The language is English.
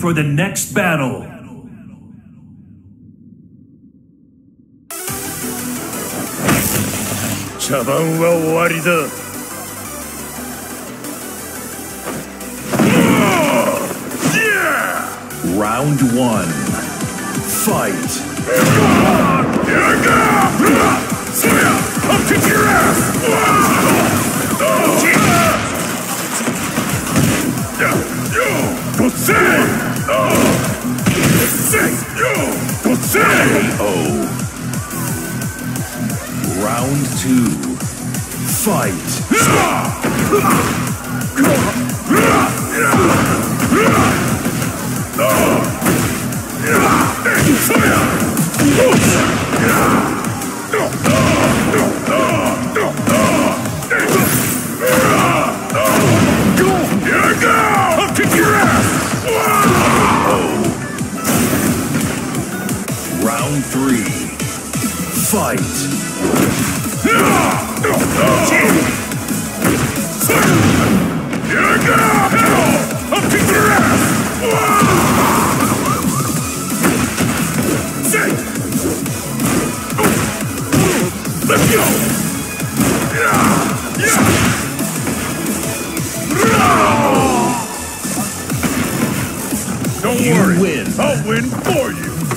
for the next battle. Round 1. Fight. I'll kick your ass! Round 2. Fight. I'll kick your ass! Round 3. Fight. I'll kick your ass! Let's go! Don't worry, I'll win for you!